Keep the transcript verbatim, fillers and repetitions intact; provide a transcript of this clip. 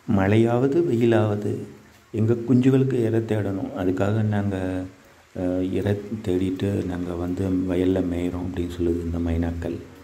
மழையாவது வெயிலாவது எங்கள் குஞ்சுகளுக்கு இரை தேடணும், அதுக்காக நாங்கள் இரை தேடிட்டு நாங்கள் வந்து வயலில் மேய்கிறோம் அப்படின்னு சொல்லுது இந்த மைனாக்கள்.